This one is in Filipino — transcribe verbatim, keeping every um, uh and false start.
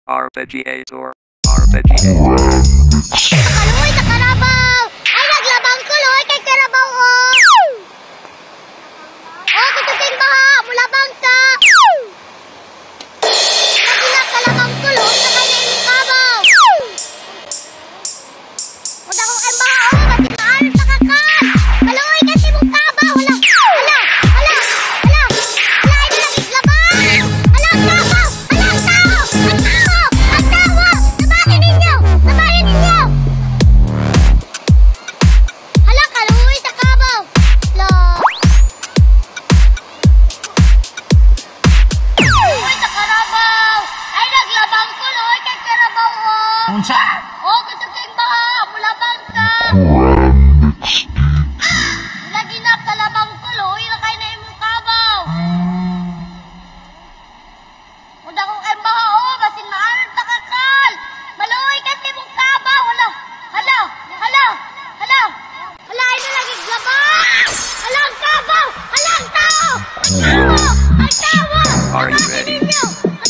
Arpeggiator. Arpeggiator. Nakaluoy sa karabaw! Ay, naglabang kuloy kay karabaw, oh! Oh, tututin ba ha? Mulabang ta! Kasi nakalabang kuloy sa kanya yung kabaw! Huwag akong ay ba, oh! Kasi maaral sa kakal! Kaluoy kasi mong kabaw! Hala! Hala! Hala! Hala! Hala! Ay, nagiglabang! Hala, ang kabaw! Hala, ang tao! Ang tao! Ang tao! Nabahin ninyo! Nabahin ninyo! Hala, kaluoy sa kabaw! Lo! Kaluoy sa karabaw! Ay, naglabang kuloy kay karabaw, oh! Unsa? Oh, kutukin ba ha? Mulabang ka! Lagi na kalabang kuloy, lakay na imong kabaw! Muda kong embaha, oh, basin maaral ta kakal! Maluoy kasi mong kabaw! Hala! Hala! Hala! Hala! Hala, ay na lagi glabang! Hala, ang kabaw! Hala, ang tao! Ang tao! Ang tao! Are you Nabahin ready? ninyo!